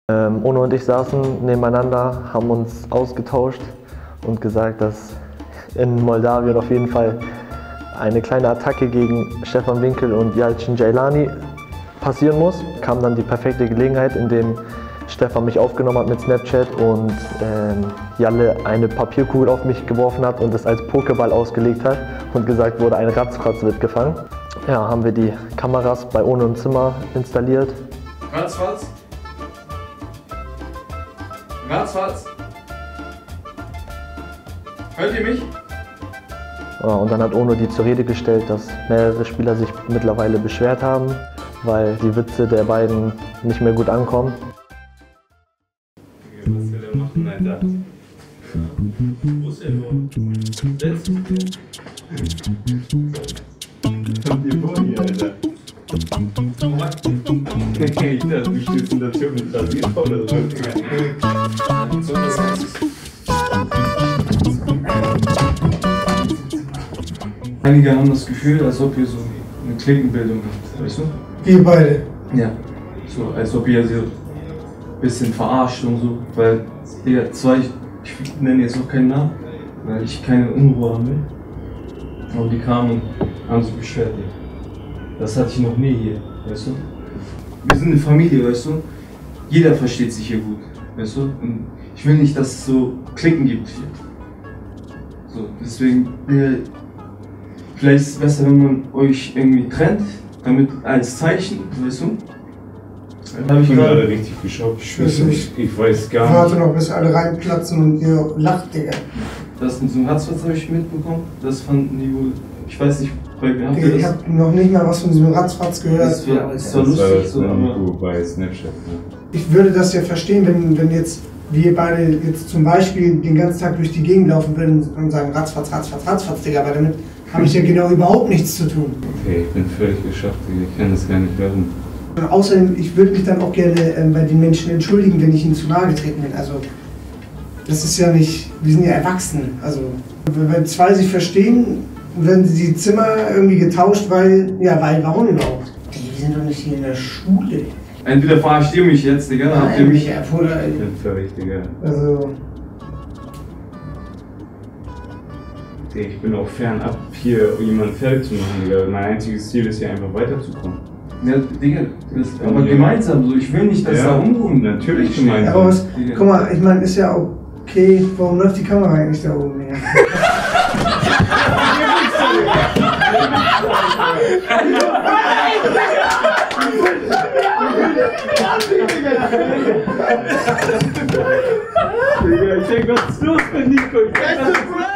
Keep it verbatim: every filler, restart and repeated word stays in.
Ähm, Ono und ich saßen nebeneinander, haben uns ausgetauscht und gesagt, dass in Moldawien auf jeden Fall eine kleine Attacke gegen Stefan Winkel und Yalcin Jailani passieren muss. Kam dann die perfekte Gelegenheit, indem Stefan mich aufgenommen hat mit Snapchat und ähm, Jalle eine Papierkugel auf mich geworfen hat und es als Pokéball ausgelegt hat und gesagt wurde, ein Ratzfatz wird gefangen. Ja, haben wir die Kameras bei Ono im Zimmer installiert. Ratzfatz? Ratzfatz? Hört ihr mich? Ja, und dann hat Ono die zur Rede gestellt, dass mehrere Spieler sich mittlerweile beschwert haben, weil die Witze der beiden nicht mehr gut ankommen. Was will der machen, Alter? Wo ist der nur? Jetzt? Kommt ihr vor hier, Alter? Ich dachte, du stehst in der Tür mit Rasierer oder so. So was heißt. Einige haben das Gefühl, als ob ihr so eine Klinkenbildung habt, weißt du? Wir beide. Ja. So, als ob ihr so ein bisschen verarscht und so, weil, Digga, zwei, ich, ich nenne jetzt auch keinen Namen, weil ich keine Unruhe haben will. Aber die kamen und haben sich beschwert, Digga. Das hatte ich noch nie hier, weißt du? Wir sind eine Familie, weißt du? Jeder versteht sich hier gut, weißt du? Und ich will nicht, dass es so Klicken gibt hier. So, deswegen, Digga, vielleicht ist es besser, wenn man euch irgendwie trennt, damit als Zeichen, weißt du? Hab ich bin gerade richtig geschockt. Ich weiß nicht. Ich weiß gar Ich warte nicht. noch, bis alle reinplatzen und ihr lacht, Digga. Das mit so einem Ratzfatz habe ich mitbekommen. Das fanden die wohl. Ich weiß nicht, bei wem habt ihr Ich das? hab noch nicht mal was von diesem Ratzfatz gehört. Das war, das war Das war lustig, das so, aber. Info bei Snapchat. Ne? Ich würde das ja verstehen, wenn, wenn jetzt wir beide jetzt zum Beispiel den ganzen Tag durch die Gegend laufen würden und sagen Ratzfatz, Ratzfatz, Ratzfatz, Digga, weil damit habe ich ja genau überhaupt nichts zu tun. Okay, ich bin völlig geschockt. Ich kann das gar nicht hören. Und außerdem, ich würde mich dann auch gerne ähm, bei den Menschen entschuldigen, wenn ich ihnen zu nahe getreten bin. Also, das ist ja nicht, wir sind ja erwachsen. Also, wenn zwei sich verstehen, werden die Zimmer irgendwie getauscht, weil, ja, weil, warum überhaupt? Die, wir sind doch nicht hier in der Schule. Entweder verarscht ihr mich jetzt, Digga, dann habt ihr mich. ja, oder, Ich bin völlig, Digga. also, Ich bin auch fernab, hier jemanden fertig zu machen, Digga. Mein einziges Ziel ist hier einfach weiterzukommen. Ja, Digga, das, aber gemeinsam so. Ich will nicht, dass Ja, da Unruhen. natürlich ja, gemeinsam. aber was, guck mal, ich meine, ist ja okay, warum läuft die Kamera eigentlich da oben? Ja. Digga, ich denke, was ist los mit Nico?